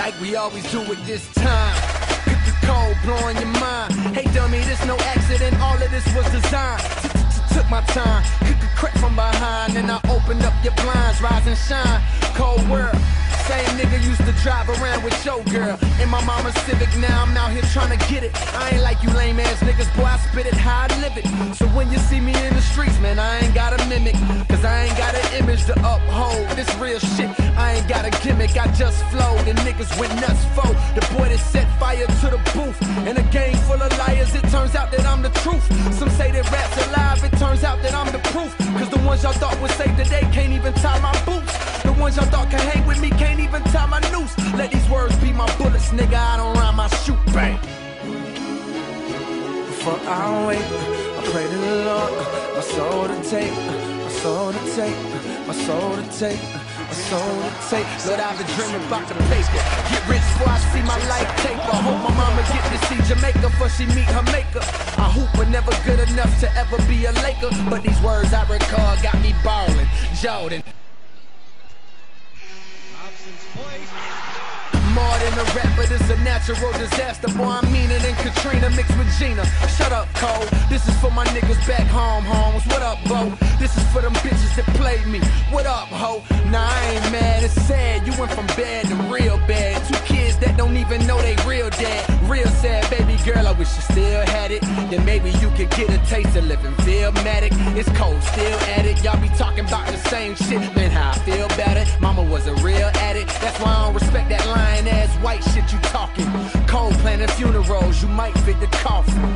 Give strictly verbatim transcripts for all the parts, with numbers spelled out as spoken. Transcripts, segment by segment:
like we always do it this time. Cook the cold, blowing your mind. Hey dummy, this no accident, all of this was designed. Took my time, cook a crack from behind, and I opened up your blinds, rise and shine. Cold world, same nigga used to drive around with your girl in my mama's Civic. Now I'm out here trying to get it. I ain't like you lame ass niggas, boy, I spit it how I live it. So when you see me in the streets, man, I ain't got a mimic, cause I ain't got an image to uphold. This real shit, I ain't got a gimmick, I just flowed and niggas went nuts for the boy that set fire to the booth. In a gang full of liars, it turns out that I'm the truth. Some say that rap's alive, it turns out that I'm the proof. Cause the ones y'all thought would save the day can't even tie my boots. The ones y'all thought can hang with me can't even tie my noose. Let these words be my bullets, nigga, I don't rhyme, I shoot, bang. Before I wait, I pray to the Lord, my soul to take, my soul to take, my soul to take, my soul to take. Lord, I've been dreaming about the paper. Get rich before I see my life taper. Hope my mama get to see Jamaica before she meet her maker. I hoop but never good enough to ever be a Laker. But these words I recall got me ballin', Jordan. More than a rapper, this a natural disaster. Boy, I'm meaner than Katrina mixed with Gina. Shut up, Cole. This is for my niggas back home, homes. What up, Bo? This is for them bitches that played me. What up, ho? Nah, I ain't mad, it's sad. You went from bad to real bad. Two kids that don't even know they real dad. Real sad, baby girl, I wish you still had it. Then maybe you could get a taste of living Philmatic. It's cold, still at it. Y'all be talking about the same shit. Man, how I feel about it. Mama was a real addict. That's why I don't respect that lying ass white shit you talking. Cold planning funerals, you might fit the coffin.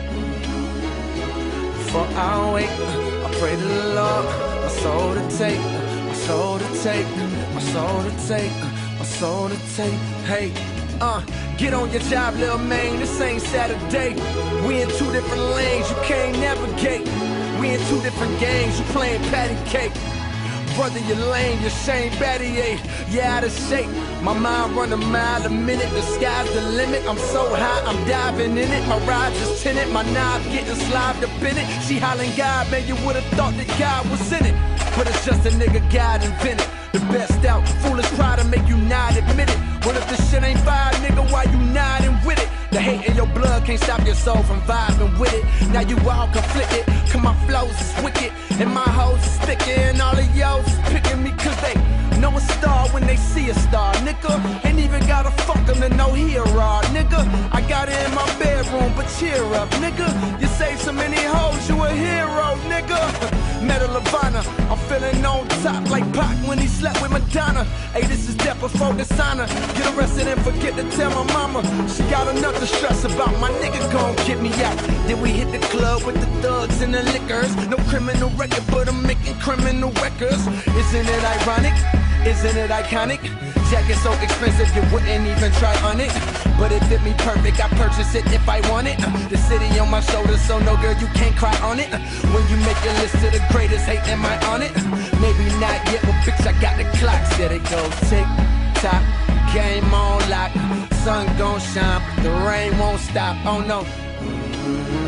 Before I wake, I pray to the Lord, my soul to take, my soul to take, my soul to take, my soul to take. Hey, uh, get on your job, little man, this ain't Saturday. We in two different lanes, you can't navigate. We in two different games, you playing patty cake. Brother, you're lame, you're Shane Battier, you're out of shape. My mind run a mile a minute, the sky's the limit. I'm so high, I'm diving in it. My ride just tinted, my knob getting slived up in it. She hollering God, man, you would've thought that God was in it. But it's just a nigga God invented. The best out, foolish pride to make you not admit it. What if this shit ain't fire, nigga, why you nodding with it? The hate in your blood can't stop your soul from vibing with it. Now you all conflicted, cause my flows is wicked. And my hoes is thicker, and all of y'all is picking me cause they know a star when they see a star, nigga. Ain't even gotta fuck them to know he a raw, nigga. I got it in my bedroom, but cheer up, nigga. You saved so many hoes, you a hero, nigga. Medal of Honor, I'm feeling on top like Pac when he slept with Madonna. Hey, this is death before dishonor. Get arrested and forget to tell my mama. She got enough to stress about, my nigga gon' get me out. Then we hit the club with the thugs and the liquors. No criminal record, but I'm making criminal records. Isn't it ironic? Isn't it iconic? Jacket so expensive you wouldn't even try on it. But it fit me perfect, I purchase it if I want it. The city on my shoulders, so no girl, you can't cry on it. When you make your list of the greatest, hey, am I on it? Maybe not yet, but bitch, I got the clock. Said it goes tick tock, game on lock. Sun gon' shine, but the rain won't stop. Oh no.